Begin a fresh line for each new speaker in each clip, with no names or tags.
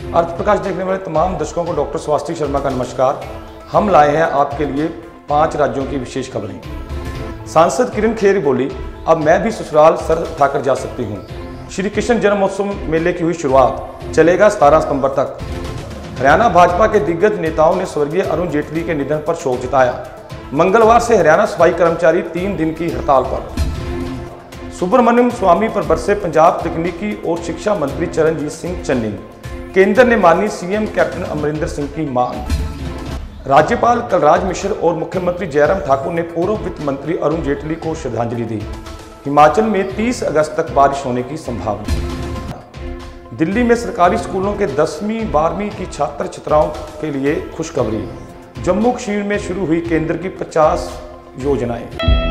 अर्थ प्रकाश देखने वाले तमाम दर्शकों को डॉक्टर स्वास्थ्य शर्मा का नमस्कार। हम लाए हैं आपके लिए 5 राज्यों की विशेष खबरें। सांसद किरण खेर बोली, अब मैं भी ससुराल सर उठाकर जा सकती हूँ। श्री कृष्ण जन्मोत्सव मेले की हुई शुरुआत, चलेगा 17 सितंबर तक। हरियाणा भाजपा के दिग्गज नेताओं ने स्वर्गीय अरुण जेटली के निधन पर शोक जताया। मंगलवार से हरियाणा सफाई कर्मचारी 3 दिन की हड़ताल पर। सुब्रमण्यम स्वामी पर बरसे पंजाब तकनीकी और शिक्षा मंत्री चरणजीत सिंह चन्नी। केंद्र ने मानी सीएम कैप्टन अमरिंदर सिंह की मांग। राज्यपाल कलराज मिश्र और मुख्यमंत्री जयराम ठाकुर ने पूर्व वित्त मंत्री अरुण जेटली को श्रद्धांजलि दी। हिमाचल में 30 अगस्त तक बारिश होने की संभावना। दिल्ली में सरकारी स्कूलों के 10वीं 12वीं की छात्र छात्राओं के लिए खुशखबरी। जम्मू कश्मीर में शुरू हुई केंद्र की 50 योजनाएं।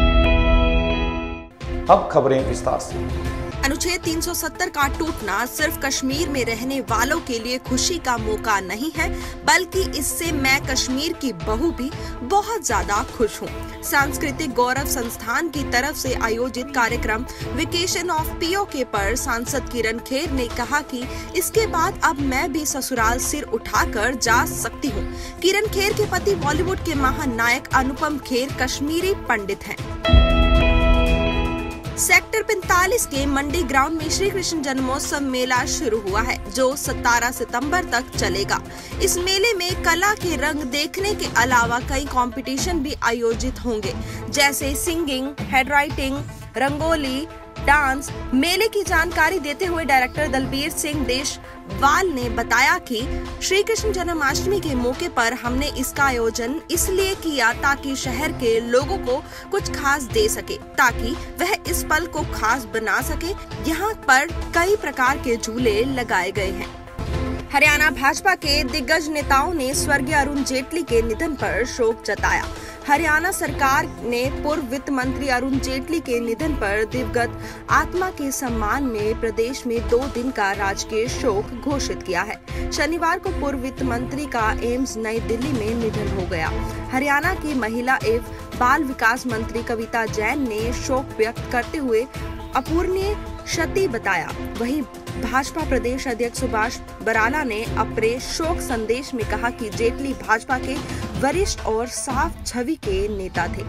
अब खबरें विस्तार से।
अनुच्छेद 370 का टूटना सिर्फ कश्मीर में रहने वालों के लिए खुशी का मौका नहीं है, बल्कि इससे मैं कश्मीर की बहू भी बहुत ज्यादा खुश हूँ। सांस्कृतिक गौरव संस्थान की तरफ से आयोजित कार्यक्रम वेकेशन ऑफ पीओके पर सांसद किरण खेर ने कहा कि इसके बाद अब मैं भी ससुराल सिर उठाकर जा सकती हूँ। किरण खेर के पति बॉलीवुड के महानायक अनुपम खेर कश्मीरी पंडित हैं। सेक्टर 45 के मंडी ग्राउंड में श्री कृष्ण जन्मोत्सव मेला शुरू हुआ है, जो 17 सितंबर तक चलेगा। इस मेले में कला के रंग देखने के अलावा कई कंपटीशन भी आयोजित होंगे, जैसे singing, handwriting, rangoli, dance. मेले की जानकारी देते हुए डायरेक्टर दलबीर सिंह देशवाल ने बताया कि श्री कृष्ण जन्माष्टमी के मौके पर हमने इसका आयोजन इसलिए किया ताकि शहर के लोगों को कुछ खास दे सके, ताकि वह इस पल को खास बना सके। यहाँ पर कई प्रकार के झूले लगाए गए हैं। हरियाणा भाजपा के दिग्गज नेताओं ने स्वर्गीय अरुण जेटली के निधन पर शोक जताया। हरियाणा सरकार ने पूर्व वित्त मंत्री अरुण जेटली के निधन पर दिवंगत आत्मा के सम्मान में प्रदेश में 2 दिन का राजकीय शोक घोषित किया है। शनिवार को पूर्व वित्त मंत्री का एम्स नई दिल्ली में निधन हो गया। हरियाणा की महिला एवं बाल विकास मंत्री कविता जैन ने शोक व्यक्त करते हुए अपूरणीय क्षति बताया। वहीं भाजपा प्रदेश अध्यक्ष सुभाष बराला ने अपने शोक संदेश में कहा कि जेटली भाजपा के वरिष्ठ और साफ छवि के नेता थे।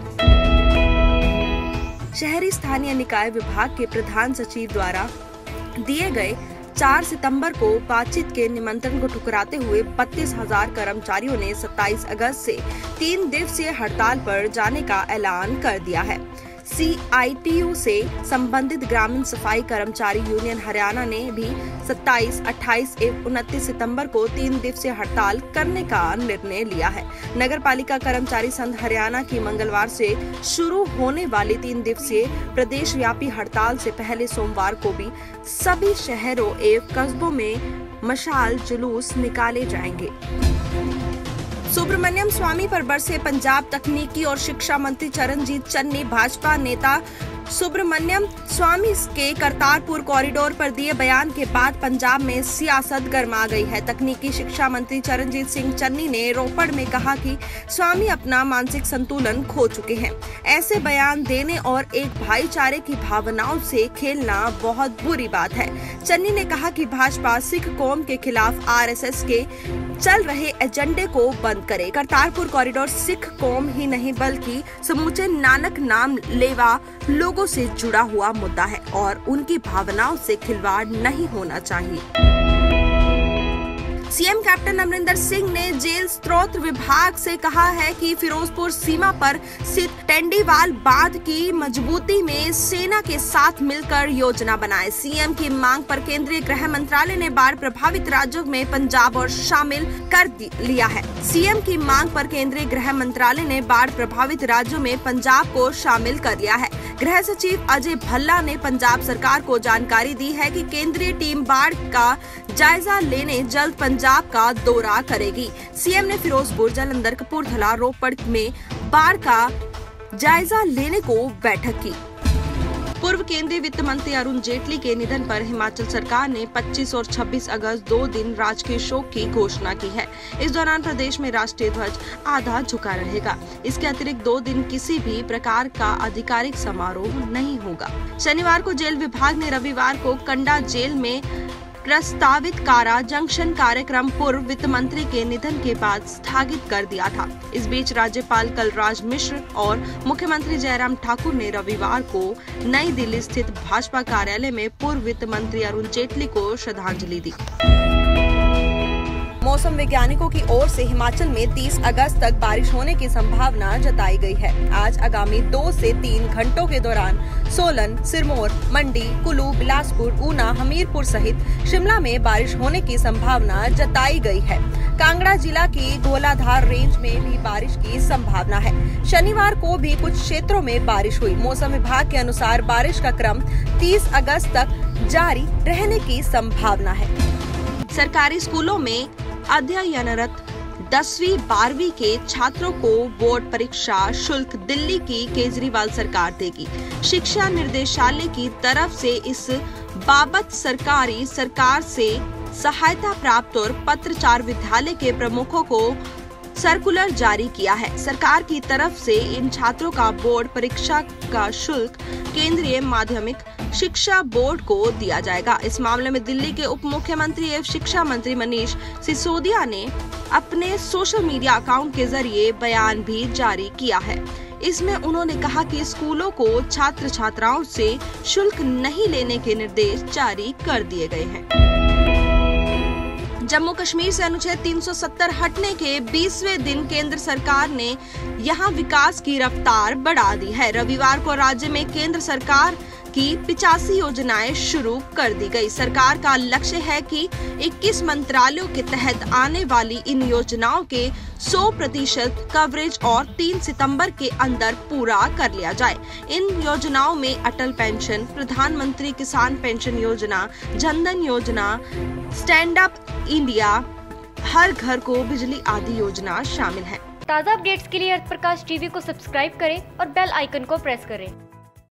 शहरी स्थानीय निकाय विभाग के प्रधान सचिव द्वारा दिए गए 4 सितंबर को बातचीत के निमंत्रण को ठुकराते हुए 32,000 कर्मचारियों ने 27 अगस्त से 3 दिवसीय हड़ताल पर जाने का ऐलान कर दिया है। CITU से संबंधित ग्रामीण सफाई कर्मचारी यूनियन हरियाणा ने भी 27, 28 एवं 29 सितंबर को 3 दिवसीय हड़ताल करने का निर्णय लिया है। नगर पालिका कर्मचारी संघ हरियाणा की मंगलवार से शुरू होने वाली 3 दिवसीय प्रदेश व्यापी हड़ताल से पहले सोमवार को भी सभी शहरों एवं कस्बों में मशाल जुलूस निकाले जाएंगे। सुब्रमण्यम स्वामी पर बरसे पंजाब तकनीकी और शिक्षा मंत्री चरणजीत चन्नी। भाजपा नेता सुब्रमण्यम स्वामी के करतारपुर कॉरिडोर पर दिए बयान के बाद पंजाब में सियासत गर्मा गई है। तकनीकी शिक्षा मंत्री चरणजीत सिंह चन्नी ने रोपड़ में कहा कि स्वामी अपना मानसिक संतुलन खो चुके हैं। ऐसे बयान देने और एक भाईचारे की भावनाओं से खेलना बहुत बुरी बात है। चन्नी ने कहा कि भाजपा सिख कौम के खिलाफ RSS के चल रहे एजेंडे को बंद करे। करतारपुर कॉरिडोर सिख कौम ही नहीं बल्कि समूचे नानक नाम लेवा लोगों से जुड़ा हुआ मुद्दा है और उनकी भावनाओं से खिलवाड़ नहीं होना चाहिए। सीएम कैप्टन अमरिंदर सिंह ने जेल स्रोत विभाग से कहा है कि फिरोजपुर सीमा पर स्थित टेंडीवाल बांध की मजबूती में सेना के साथ मिलकर योजना बनाए। सीएम की मांग पर केंद्रीय गृह मंत्रालय ने बाढ़ प्रभावित राज्यों में पंजाब और शामिल कर लिया है। सीएम की मांग पर केंद्रीय गृह मंत्रालय ने बाढ़ प्रभावित राज्यों में पंजाब को शामिल कर लिया है। गृह सचिव अजय भल्ला ने पंजाब सरकार को जानकारी दी है कि केंद्रीय टीम बाढ़ का जायजा लेने जल्द पंजाब का दौरा करेगी। सीएम ने फिरोजपुर, जालंधर, कपूरथला, रोपड़ में बाढ़ का जायजा लेने को बैठक की। पूर्व केंद्रीय वित्त मंत्री अरुण जेटली के निधन पर हिमाचल सरकार ने 25 और 26 अगस्त 2 दिन राजकीय शोक की घोषणा की है। इस दौरान प्रदेश में राष्ट्रीय ध्वज आधा झुका रहेगा। इसके अतिरिक्त 2 दिन किसी भी प्रकार का आधिकारिक समारोह नहीं होगा। शनिवार को जेल विभाग ने रविवार को कंडा जेल में प्रस्तावित कारा जंक्शन कार्यक्रम पूर्व वित्त मंत्री के निधन के बाद स्थगित कर दिया था। इस बीच राज्यपाल कलराज मिश्र और मुख्यमंत्री जयराम ठाकुर ने रविवार को नई दिल्ली स्थित भाजपा कार्यालय में पूर्व वित्त मंत्री अरुण जेटली को श्रद्धांजलि दी। मौसम वैज्ञानिकों की ओर से हिमाचल में 30 अगस्त तक बारिश होने की संभावना जताई गई है। आज आगामी 2 से 3 घंटों के दौरान सोलन, सिरमौर, मंडी, कुल्लू, बिलासपुर, ऊना, हमीरपुर सहित शिमला में बारिश होने की संभावना जताई गई है। कांगड़ा जिला की गोलाधार रेंज में भी बारिश की संभावना है। शनिवार को भी कुछ क्षेत्रों में बारिश हुई। मौसम विभाग के अनुसार बारिश का क्रम 30 अगस्त तक जारी रहने की संभावना है। सरकारी स्कूलों में अध्ययनरत 10वीं 12वीं के छात्रों को बोर्ड परीक्षा शुल्क दिल्ली की केजरीवाल सरकार देगी। शिक्षा निर्देशालय की तरफ से इस बाबत सरकार से सहायता प्राप्त और पत्राचार विद्यालय के प्रमुखों को सर्कुलर जारी किया है। सरकार की तरफ से इन छात्रों का बोर्ड परीक्षा का शुल्क केंद्रीय माध्यमिक शिक्षा बोर्ड को दिया जाएगा। इस मामले में दिल्ली के उप मुख्यमंत्री एवं शिक्षा मंत्री मनीष सिसोदिया ने अपने सोशल मीडिया अकाउंट के जरिए बयान भी जारी किया है। इसमें उन्होंने कहा कि स्कूलों को छात्र छात्राओं से शुल्क नहीं लेने के निर्देश जारी कर दिए गए हैं। जम्मू कश्मीर से अनुच्छेद 370 हटने के 20वें दिन केंद्र सरकार ने यहां विकास की रफ्तार बढ़ा दी है। रविवार को राज्य में केंद्र सरकार की 85 योजनाएं शुरू कर दी गई। सरकार का लक्ष्य है कि 21 मंत्रालयों के तहत आने वाली इन योजनाओं के 100% कवरेज और 3 सितंबर के अंदर पूरा कर लिया जाए। इन योजनाओं में अटल पेंशन, प्रधानमंत्री किसान पेंशन योजना, जनधन योजना, स्टैंड अप इंडिया, हर घर को बिजली आदि योजना शामिल है।
ताज़ा अपडेट्स के लिए अर्थ प्रकाश टीवी को सब्सक्राइब करें और बेल आइकन को प्रेस करें।